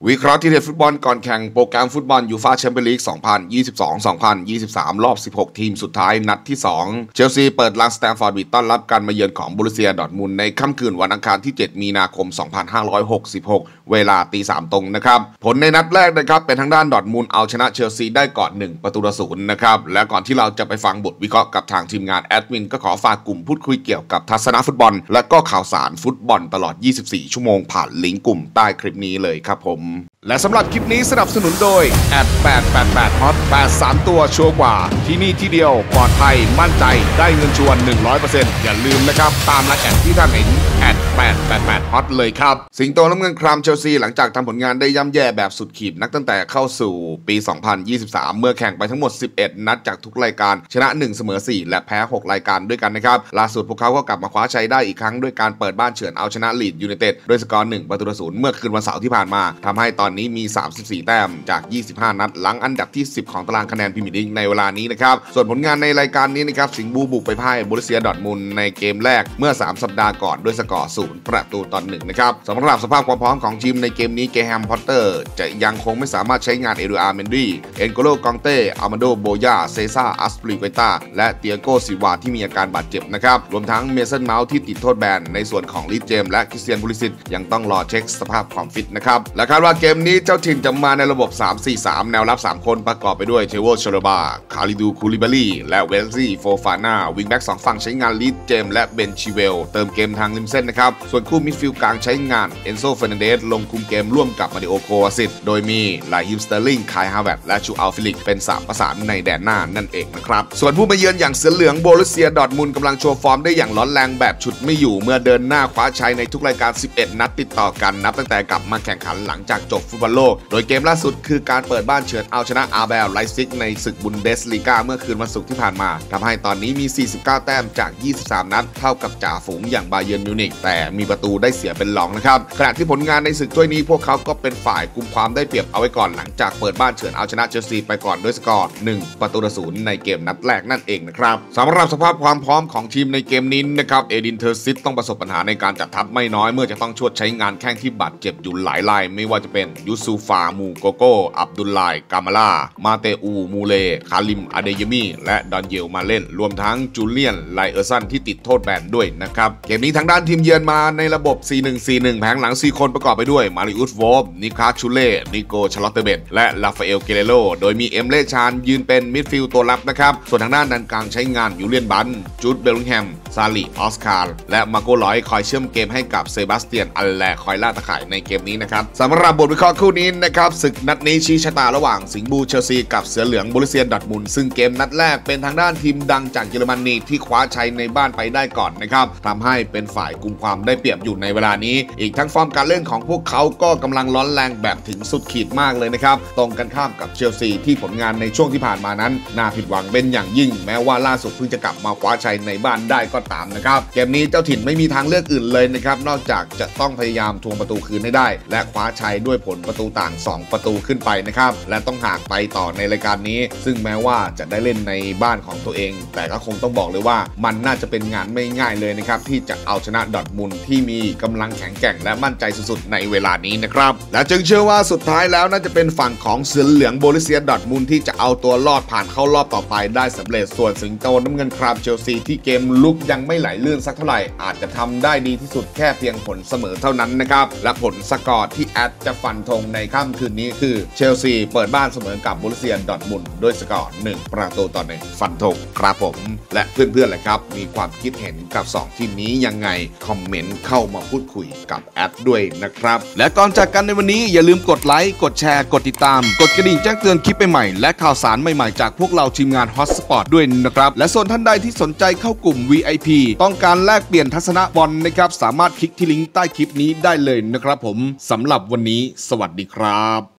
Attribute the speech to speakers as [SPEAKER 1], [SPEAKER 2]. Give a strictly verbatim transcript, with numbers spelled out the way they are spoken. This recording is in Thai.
[SPEAKER 1] วิเคราะห์ที่เด็ดฟุตบอลก่อนแข่งโปรแกรมฟุตบอลยูฟ่าแชมเปี้ยนลีก สองพันยี่สิบสอง สองพันยี่สิบสาม รอบ สิบหก ทีมสุดท้ายนัดที่ สอง เชลซีเปิดลานสแตมฟอร์ดบริดจ์ต้อนรับการมาเยือนของบรูเซียดอร์ทมุนด์ในค่ำคืนวันอังคารที่ เจ็ด มีนาคม สองพันห้าร้อยหกสิบหก เวลาตีสามตรงนะครับผลในนัดแรกนะครับเป็นทางด้านดอร์ทมุนด์เอาชนะเชลซีได้ก่อนหนึ่งประตูต่อศูนย์นะครับและก่อนที่เราจะไปฟังบทวิเคราะห์กับทางทีมงานแอดมินก็ขอฝากกลุ่มพูดคุยเกี่ยวกับทัศนะฟุตบอลและก็ข่าวสารฟุตบอลตลอดยี่สิบสี่ชั่วโมงผ่านลิงก์กลุ่มใต้คลิปนี้เลยครับผมและสำหรับคลิปนี้สนับสนุนโดยแอดแปดแปดแปดฮอตแปดสามตัวชัวร์กว่าที่นี่ที่เดียวปลอดภัยมั่นใจได้เงินชวน หนึ่งร้อยเปอร์เซ็นต์ อย่าลืมนะครับตามรายแอดที่ท่านเห็นแอดแปดแปดแปดฮอตเลยครับสิงโตน้ำเงินครามเชลซีหลังจากทำผลงานได้ย่ำแย่แบบสุดขีดนักตั้งแต่เข้าสู่ปี สองพันยี่สิบสาม เมื่อแข่งไปทั้งหมดสิบเอ็ดนัดจากทุกรายการชนะหนึ่งเสมอสี่และแพ้หกรายการด้วยกันนะครับล่าสุดพวกเขาก็กลับมาคว้าชัยได้อีกครั้งด้วยการเปิดบ้านเฉือนเอาชนะลีดยูไนเต็ดด้วยสกอร์หนึ่งประตูต่อศูนย์เมื่อคืนวันเสาร์ที่ผ่านมาทำให้ตอนนี้มีสามสิบสี่แต้มจากยี่สิบห้านัดหลังอันดับที่สิบของตารางคะแนนพรีเมียร์ลีกในเวลานี้นะครับส่วนผลงานในรายการนี้นะครับสิงห์บูบุกไปพ่ายบรูเซียดอร์ทมุนด์ในเกมแรกเมื่อสามสัปดาห์ก่อนด้วยสกอร์ศูนย์ประตูต่อหนึ่งนะครับสำหรับสภาพความพร้อมของทีมในเกมนี้เกแฮมพอตเตอร์จะยังคงไม่สามารถใช้งานเอดูอาร์เมนดี้เอ็นโกโลกองเต้อามาโดโบยาเซซ่าอัสปริเกตาและเตียโกซิวาที่มีอาการบาดเจ็บนะครับรวมทั้งเมสันเมาส์ที่ติดโทษแบนในส่วนของลิสเจมและคริสเตียนพูลิซิตยังต้องรอเช็คสภาพความฟิตนะครับและคาดว่าเกมนี้เจ้าถิ่นจะมาในระบบ สาม สี่ สาม แนวรับสามคนประกอบไปด้วยเทโวชโรบาคาริดูคูลิบารีและเวลซี่โฟฟาน่าวิงแบ็กสองฝั่งใช้งานลิสเจมและเบนชิเวลเติมเกมทางริมเส้นนะครับส่วนคู่มิดฟิลด์กลางใช้งานเอนโซเฟร์นันเดสลงคุมเกมร่วมกับมาริโอโควาซิตโดยมีไลฮิมสเตอร์ลิงคายฮาเวร์ตและชูอัลฟิลิกเป็นสามประสานในแดนหน้านั่นเองนะครับส่วนผู้มาเยือนอย่างเสือเหลืองโบรุเซียดอร์ทมุนด์กำลังโชว์ฟอร์มได้อย่างร้อนแรงแบบฉุดไม่อยู่เมื่อเดินหน้าคว้าชัยในทุกรายการสิบเอ็ดนัดติดต่อกันนับตั้งแต่กลับมาแข่งขันหลังจากจบฟุตบอลโลกโดยเกมล่าสุดคือการเปิดบ้านเฉือนเอาชนะอาร์เบลไลซิกในศึกบุนเดสลีกาเมื่อคืนวันศุกร์ที่ผ่านมาทำให้ตอนนี้มีสี่สิบเก้าแต้มจากยี่สิบสามนัดเท่ากับจ่าฝูงอย่างบาเยิร์นมิวนิกแต่มีประตูได้เสียเป็นรองนะครับขณะที่ผลงานในศึกถ้วยนี้พวกเขาก็เป็นฝ่ายกุมความได้เปรียบเอาไว้ก่อนหลังจากเปิดบ้านเฉือนเอาชนะเชลซีไปก่อนด้วยสกอร์หนึ่งประตูต่อศูนย์ในเกมนัดแรกนั่นเองนะครับสำหรับสภาพความพร้อมของทีมในเกมนี้นะครับเอดินเทอร์ซิตต้องประสบปัญหาในการจัดทัพไม่น้อยเมื่อจะต้องชดใช้งานแข้งที่บาดเจ็บอยู่หลายรายไม่ว่าจะเป็นยูซูฟามูโกโกอับดุลไลกามาลามาเตอูมูเลคาลิมอเดยมีและดอนเยลมาเล่นรวมทั้งจูเลียนไลเออร์สันที่ติดโทษแบนด้วยนะครับเกมนี้ทางด้านทีมเยือนมาในระบบ สี่ หนึ่ง สี่ หนึ่ง แผงหลังสี่คนประกอบไปด้วยมาริอุสโวฟนิคาชูเล่นิโกชาร์ลอตเตเบตและลาฟาเอลเกเรโรโดยมีเอ็มเล่ชานยืนเป็นมิดฟิลด์ตัวรับนะครับส่วนทางด้านด้านกลางใช้งานยูเลียนบันจูดเบลลิงแฮมซาลีออสคาร์และมาโกลอยคอยเชื่อมเกมให้กับเซบาสเตียนอัลแลคอยล่าตะข่ายในเกมนี้นะครับสำหรับบทวิเคราะห์คู่นี้นะครับศึกนัดนี้ชี้ชะตาระหว่างสิงห์บูเชลซีกับเสือเหลืองบรูเซียดอร์ทมุนด์ซึ่งเกมนัดแรกเป็นทางด้านทีมดังจากเยอรมนีที่คว้าชัยในบ้านไปได้ก่อนนะครับทำให้เป็นฝ่ายกุมความได้เปรียบอยู่ในเวลานี้อีกทั้งฟอร์มการเล่นของพวกเขาก็กำลังร้อนแรงแบบถึงสุดขีดมากเลยนะครับตรงกันข้ามกับเชลซีที่ผลงานในช่วงที่ผ่านมานั้นน่าผิดหวังเป็นอย่างยิ่งแม้ว่าล่าสุดเพิ่งจะกลับมาคว้าชัยในบ้านได้ก็ตามนะครับเกมนี้เจ้าถิ่นไม่มีทางเลือกอื่นเลยนะครับนอกจากจะต้องพยายามทวงประตูคืนให้ได้และคว้าชัยด้วยผลประตูต่างสองประตูขึ้นไปนะครับและต้องหากไปต่อในรายการนี้ซึ่งแม้ว่าจะได้เล่นในบ้านของตัวเองแต่ก็คงต้องบอกเลยว่ามันน่าจะเป็นงานไม่ง่ายเลยนะครับที่จะเอาชนะดอร์ทมุนด์ที่มีกำลังแข็งแกร่งและมั่นใจสุดๆในเวลานี้นะครับและจึงเชื่อว่าสุดท้ายแล้วน่าจะเป็นฝั่งของเสือเหลืองบรูเซียดอร์ทมุนด์ที่จะเอาตัวรอดผ่านเข้ารอบต่อไปได้สำเร็จส่วนสิงโตน้ำเงินครามเชลซีที่เกมลุกยังไม่ไหลลื่นสักเท่าไหร่อาจจะทำได้ดีที่สุดแค่เพียงผลเสมอเท่านั้นนะครับและผลสกอร์ที่แอดจะฟันธงในค่ำคืนนี้คือเชลซีเปิดบ้านเสมอกับบรูเซียดอร์ทมุนด์ด้วยสกอร์หนึ่งประตูต่อหนึ่งฟันธงครับผมและเพื่อนๆแหละครับมีความคิดเห็นกับสองทีมนี้ยังไงคอมเมนต์เข้ามาพูดคุยกับแอดด้วยนะครับและก่อนจากกันในวันนี้อย่าลืมกดไลค์กดแชร์กดติดตามกดกระดิ่งแจ้งเตือนคลิปใหม่ๆและข่าวสารใหม่ๆจากพวกเราทีมงาน Hotspot ด้วยนะครับและส่วนท่านใดที่สนใจเข้ากลุ่ม วี ไอ พี ต้องการแลกเปลี่ยนทัศนะบอลนะครับสามารถคลิกที่ลิงก์ใต้คลิปนี้ได้เลยนะครับผมสำหรับวันนี้สวัสดีครับ